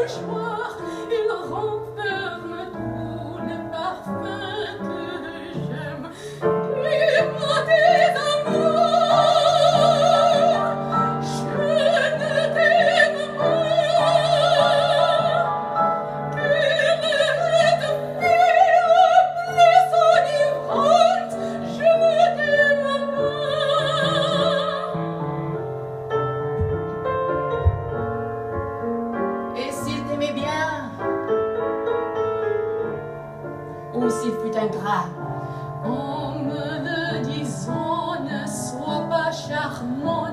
mouchoir, il renferme tous les parfums que j'aime. Dis-moi tes amours, je ne t'aime pas. Quelle est fille plus enivrante, je ne t'aime pas. Et s'il t'aimait bien, ou s'il fut ingrat, en me le disant, ne sois pas charmant.